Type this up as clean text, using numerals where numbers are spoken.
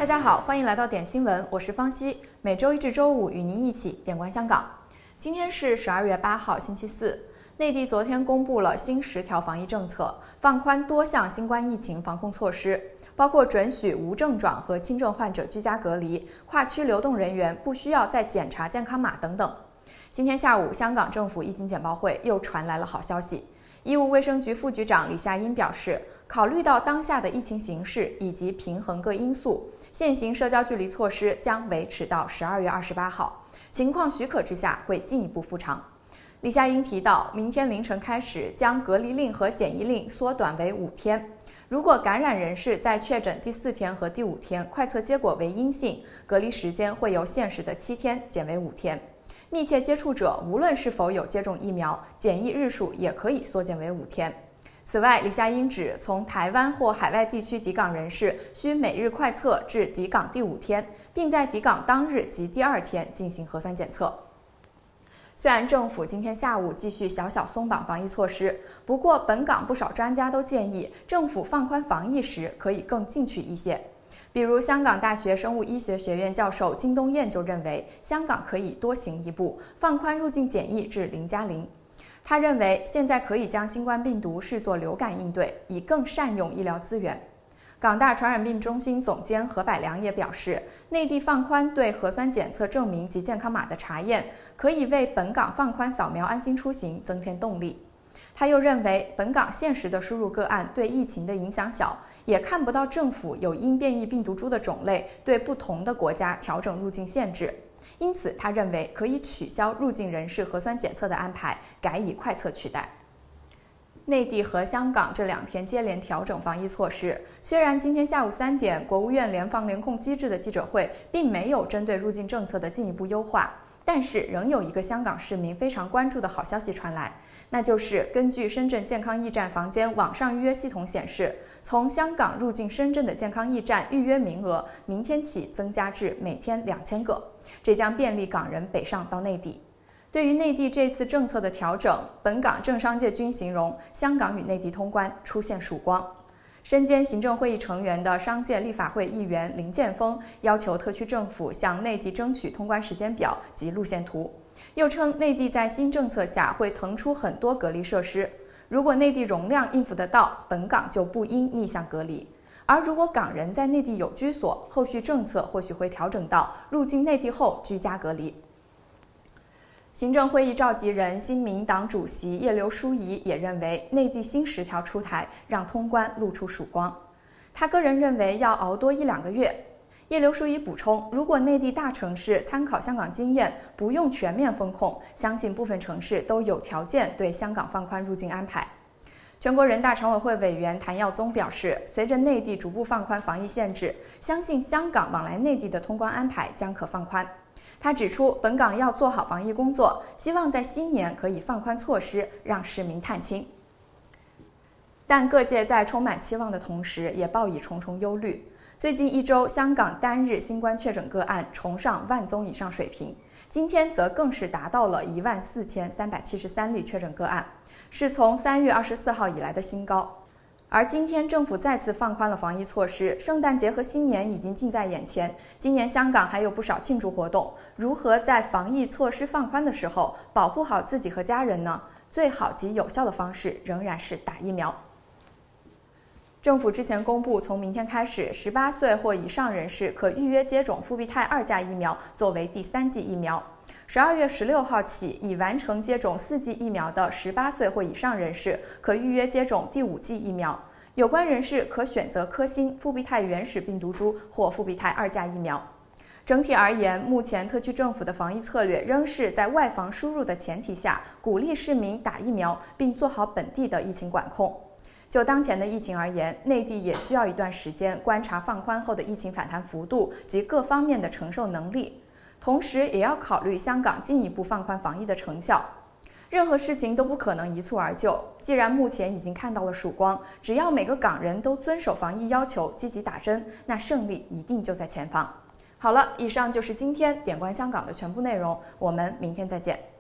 大家好，欢迎来到点新闻，我是方熙，每周一至周五与您一起点观香港。今天是12月8号，星期四。内地昨天公布了新10条防疫政策，放宽多项新冠疫情防控措施，包括准许无症状和轻症患者居家隔离，跨区流动人员不需要再检查健康码等等。今天下午，香港政府疫情简报会又传来了好消息。医务卫生局副局长李夏茵表示，考虑到当下的疫情形势以及平衡各因素，现行社交距离措施将维持到12月28号，情况许可之下会进一步复长。李夏茵提到，明天凌晨开始将隔离令和检疫令缩短为5天。如果感染人士在确诊第4天和第5天快测结果为阴性，隔离时间会由现时的7天减为5天。密切接触者无论是否有接种疫苗，检疫日数也可以缩减为5天。此外，李夏茵指，从台湾或海外地区抵港人士需每日快测至抵港第5天，并在抵港当日及第2天进行核酸检测。虽然政府今天下午继续小小松绑防疫措施，不过本港不少专家都建议，政府放宽防疫时可以更进取一些。比如香港大学生物医学学院教授金东彦就认为，香港可以多行一步，放宽入境检疫至0+0。他认为，现在可以将新冠病毒视作流感应对，以更善用医疗资源。港大传染病中心总监何百良也表示，内地放宽对核酸检测证明及健康码的查验，可以为本港放宽扫描安心出行增添动力。他又认为，本港现时的输入个案对疫情的影响小，也看不到政府有因变异病毒株的种类对不同的国家调整入境限制，因此他认为可以取消入境人士核酸检测的安排，改以快测取代。内地和香港这2天接连调整防疫措施，虽然今天下午3点国务院联防联控机制的记者会并没有针对入境政策的进一步优化，但是仍有一个香港市民非常关注的好消息传来，那就是根据深圳健康驿站房间网上预约系统显示，从香港入境深圳的健康驿站预约名额明天起增加至每天2000个，这将便利港人北上到内地。对于内地这次政策的调整，本港政商界均形容香港与内地通关出现曙光。身兼行政会议成员的商界立法会议员林健锋要求特区政府向内地争取通关时间表及路线图，又称内地在新政策下会腾出很多隔离设施，如果内地容量应付得到，本港就不应逆向隔离。而如果港人在内地有居所，后续政策或许会调整到入境内地后居家隔离。行政会议召集人、新民党主席叶刘淑仪也认为，内地新10条出台，让通关露出曙光。他个人认为要熬多1-2个月。叶刘淑仪补充，如果内地大城市参考香港经验，不用全面封控，相信部分城市都有条件对香港放宽入境安排。全国人大常委会委员谭耀宗表示，随着内地逐步放宽防疫限制，相信香港往来内地的通关安排将可放宽。他指出，本港要做好防疫工作，希望在新年可以放宽措施，让市民探亲。但各界在充满期望的同时，也抱以重重忧虑。最近1周，香港单日新冠确诊个案重上万宗以上水平，今天则更是达到了14373例确诊个案，是从3月24号以来的新高。而今天政府再次放宽了防疫措施，圣诞节和新年已经近在眼前，今年香港还有不少庆祝活动，如何在防疫措施放宽的时候保护好自己和家人呢？最好及有效的方式仍然是打疫苗。政府之前公布，从明天开始，18岁或以上人士可预约接种复必泰2价疫苗作为第3剂疫苗。12月16号起，已完成接种4剂疫苗的18岁或以上人士可预约接种第5剂疫苗。有关人士可选择科兴、复必泰原始病毒株或复必泰2价疫苗。整体而言，目前特区政府的防疫策略仍是在外防输入的前提下，鼓励市民打疫苗，并做好本地的疫情管控。就当前的疫情而言，内地也需要一段时间观察放宽后的疫情反弹幅度及各方面的承受能力。同时也要考虑香港进一步放宽防疫的成效。任何事情都不可能一蹴而就，既然目前已经看到了曙光，只要每个港人都遵守防疫要求，积极打针，那胜利一定就在前方。好了，以上就是今天点观香港的全部内容，我们明天再见。